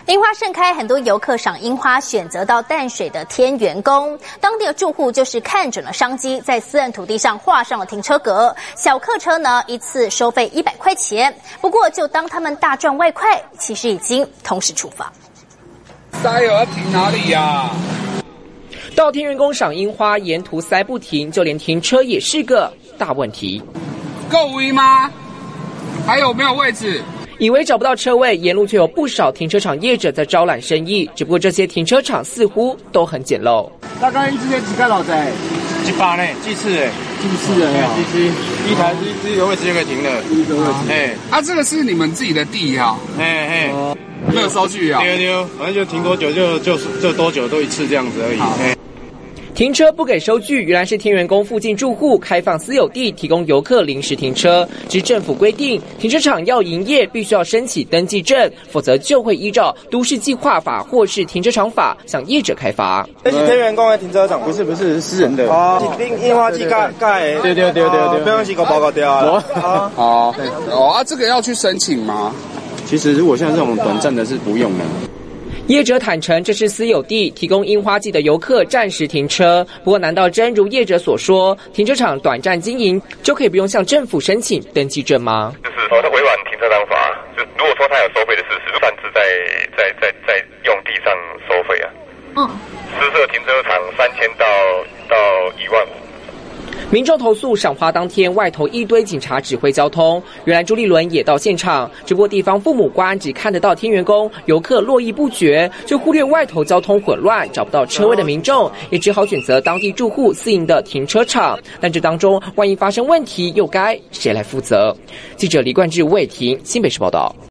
樱花盛开，很多游客赏樱花选择到淡水的天元宫。当地的住户就是看准了商机，在私人土地上画上了停车格，小客车呢一次收费100块钱。不过，就当他们大赚外快，其实已经同时出发。 塞要停哪里呀？ 到天元宫赏樱花，沿途塞不停，就连停车也是个大问题。 够位吗？还有没有位置？ 以为找不到车位，沿路却有不少停车场业者在招揽生意。只不过这些停车场似乎都很简陋。 大概一天几个老仔？100呢，计次哎，计次人啊，一台一个位置就可以停了。一个位置， 啊，这个是你们自己的地哈？没有收据啊？ 对，反正就停多久就多久都一次这样子而已。 停车不给收据，原来是天元宫附近住户开放私有地，提供游客临时停车。只政府规定，停车场要营业，必须要申请登记证，否则就会依照都市计划法或是停车场法向业者开罚。 这是天元宫的停车场，不是私人的。樱花季盖，对，不用去给我报告掉啊。 这个要去申请吗？ 其实如果像这种短暂的是不用的。 业者坦承，这是私有地，提供樱花季的游客暂时停车。不过，难道真如业者所说，停车场短暂经营就可以不用向政府申请登记证吗？ 就是说，他违反停车场法，就如果说他有收费的事实，擅自在用地上收费啊。私设停车场3000到15000。 民众投诉赏花当天外头一堆警察指挥交通，原来朱立伦也到现场，只不过地方父母官只看得到天元宫游客络绎不绝，就忽略外头交通混乱找不到车位的民众，也只好选择当地住户私营的停车场。但这当中万一发生问题，又该谁来负责？记者李冠志、魏婷，新北市报道。